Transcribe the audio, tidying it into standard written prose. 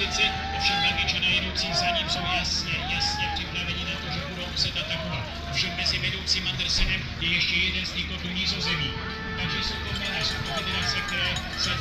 pozici, ovšem Belgičané jedoucí za ním jsou jasně připraveni na to, že budou muset atakovat. Ovšem mezi vedoucím Andersenem je ještě jeden z těch do Nizozemí. Takže jsou to jména, jsou to federace, které se